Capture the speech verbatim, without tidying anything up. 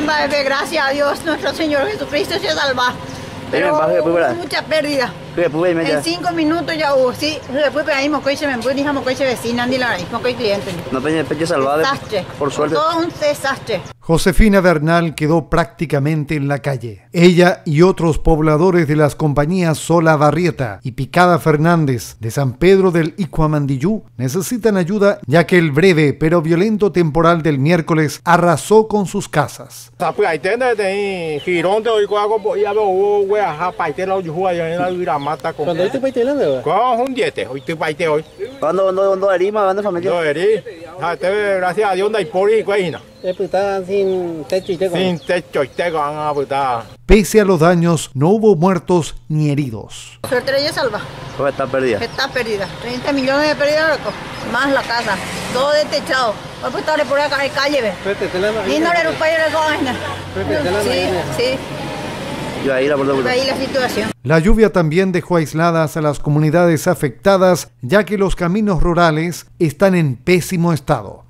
Gracias a Dios, nuestro Señor Jesucristo se salva. Pero hubo mucha pérdida. En cinco minutos ya hubo, sí. Después ahí mocoy se me puede, dijamos mocoy se vecina, ni la mocoy cliente. No peña peña salvada. Desastre. Por suerte. Todo un desastre. Josefina Bernal quedó prácticamente en la calle. Ella y otros pobladores de las compañías Sola Barrieta y Picada Fernández de San Pedro del Icuamandillú necesitan ayuda, ya que el breve pero violento temporal del miércoles arrasó con sus casas. ¿Cuándo hoy te paite hablando? ¿Cuándo un diete? Hoy te paite hoy. ¿Cuándo cuándo cuándo herima? ¿Cuándo familia? No heri. Gracias a Dios no hay por ahí, güey. Sin techo y teco. Sin techo y teco, ah, puta. Pese a los daños, no hubo muertos ni heridos. Suerte ella salva. ¿Cómo está perdida? Está perdida. treinta millones de pérdidas, más la casa. Todo destechado. Voy a estar por acá en calle, ve. Y no le rompa yo la vaina. Sí, sí. Y ahí la, por ahí la situación. La lluvia también dejó aisladas a las comunidades afectadas, ya que los caminos rurales están en pésimo estado.